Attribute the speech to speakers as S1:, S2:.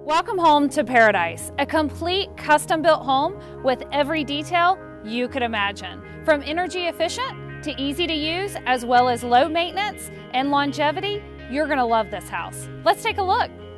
S1: Welcome home to paradise, a complete custom-built home with every detail you could imagine. From energy efficient to easy to use, as well as low maintenance and longevity, you're gonna love this house. Let's take a look.